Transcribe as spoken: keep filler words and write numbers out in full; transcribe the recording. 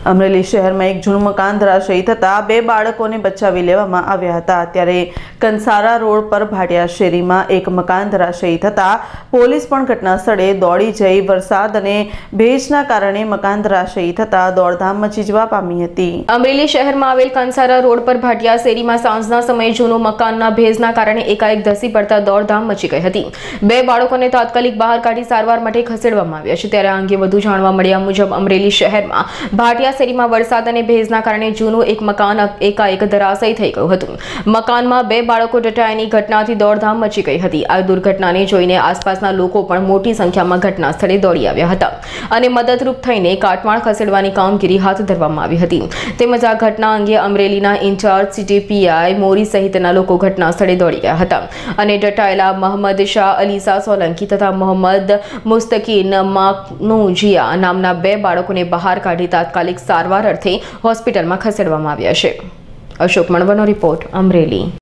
અમરેલી શહેરમાં એક જૂનું મકાન ધરાશયી થતાં બે બાળકોને બચાવી લેવામાં આવ્યા હતા। ત્યારે કંસારા રોડ પર ભાટિયા શેરીમાં એક મકાન ધરાશયી થતાં પોલીસ પણ ઘટના સ્થળે દોડી જઈ વરસાદ અને ભેજના કારણે મકાન ધરાશયી થતાં દોડધામ મચી જવા પામી હતી। અમરેલી શહેરમાં આવેલ કંસારા રોડ પર ભાટિયા શેરીમાં સાંજના સમયે જૂનું મકાનના ભેજના કારણે એકાએક ધસી પડતા દોડધામ મચી ગઈ હતી। બે બાળકોને તાત્કાલિક બહાર કાઢી સારવાર માટે ખસેડવામાં આવ્યા છે। ત્યારે આ અંગે વધુ જાણવા મળ્યા મુજબ અમરેલી શહેરમાં ભાટિયા શેરીમાં વરસાદ અને ભેજના કારણે જૂનું એક મકાન એકાએક ધરાશયી થઈ ગયું હતું। મકાનમાં બે બાળકો દટાયાની ઘટનાથી દોડધામ મચી ગઈ હતી। આ દુર્ઘટનાને જોઈને આસપાસના લોકો પણ મોટી સંખ્યામાં ઘટના સ્થળે દોડી આવ્યા હતા અને મદદરૂપ થઈને કાટમાળ ખસેડવાની કામગીરી હાથ ધરવામાં આવી હતી। તેમજ આ ઘટના અંગે અમરેલીના ઇન્ચાર્જ સિટી પીઆઈ મોરી સહિતના લોકો ઘટના સ્થળે દોડી ગયા હતા અને દટાયેલા મોહમ્મદ શાહ અલીસા સોલંકી તથા મોહમ્મદ મુસ્તકીન માકનૂજિયા નામના બે બાળકોને બહાર કાઢી તાત્કાલિક સારવાર અર્થે હોસ્પિટલમાં ખસેડવામાં આવ્યા છે। અશોક મણવરનો રિપોર્ટ, અમરેલી।